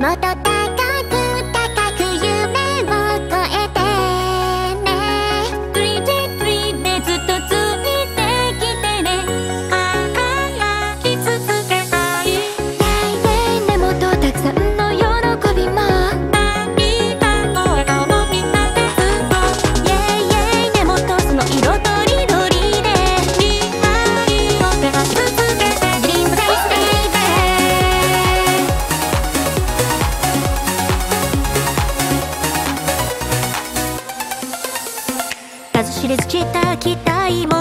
もっと高く高く夢を越えてね。 3J3 でずっとついてきてね。輝き続けたい。 ねもっとたくさんの喜びも泣いた声をみんなでずっとねもっとその色とりどりで未来を照らし続けて Dream Place Baby。 数知れずした期待も